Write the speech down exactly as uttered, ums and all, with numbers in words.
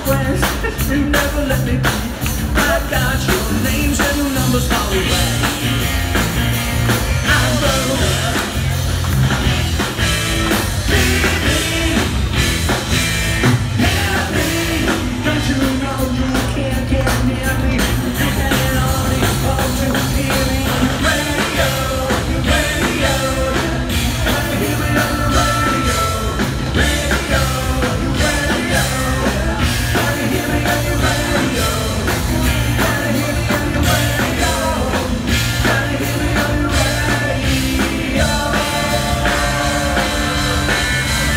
friends, you never let me be. I got your names and your numbers all back.